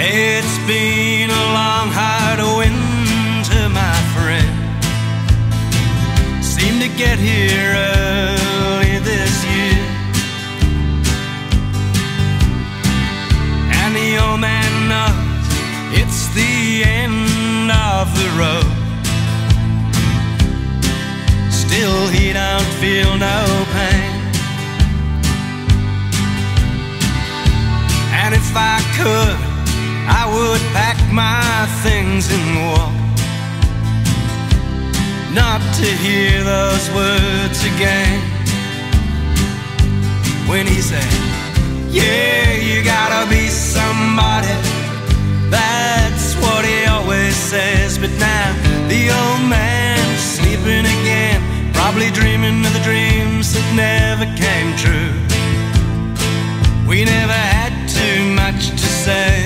It's been a long, hard winter, my friend. Seemed to get here early this year, and the old man knows it's the end of the road. Still he don't feel no pain, and if I could, I would pack my things and walk, not to hear those words again. When he said, yeah, you gotta be somebody, that's what he always says. But now the old man's sleeping again, probably dreaming of the dreams that never came true. We never had too much to say.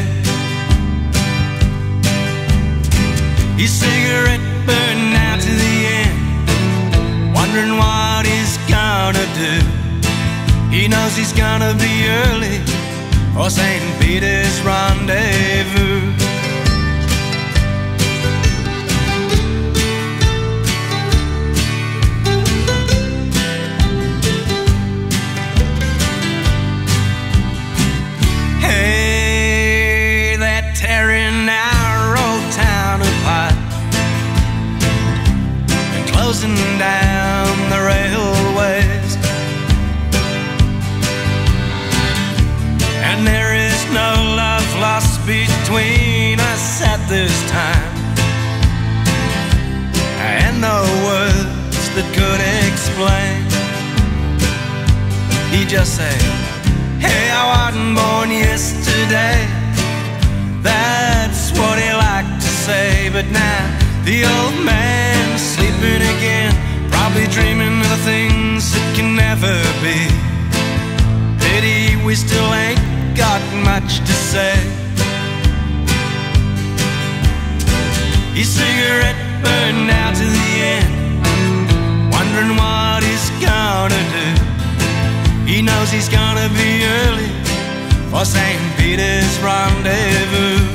His cigarette burned out to the end, wondering what he's gonna do. He knows he's gonna be early for St. Peters Rendezvous. Hey, they're tearing our old town apart and closing down the railways, and there is no love lost between us at this time, and no words that could explain. He just said, hey, I wasn't born yesterday. That's what he liked to say. But now the old man's sleeping again, probably dreaming of the things that can never be. Pity we still ain't got much to say. His cigarette burned out to the end, wondering what he's gonna do. He knows he's gonna be early for St. Peters Rendezvous.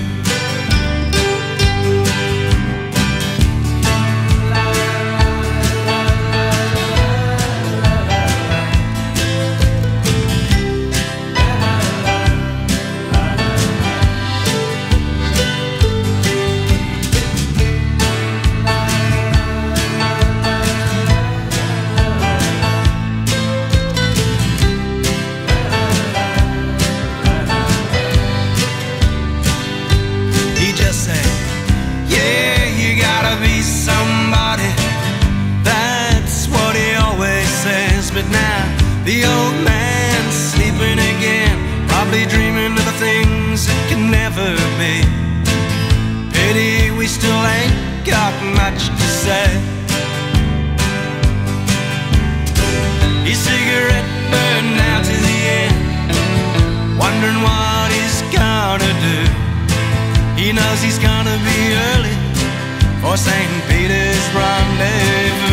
But now the old man's sleeping again, probably dreaming of the things that can never be. Pity we still ain't got much to say. His cigarette burned out to the end, wondering what he's gonna do. He knows he's gonna be early for St. Peters Rendezvous.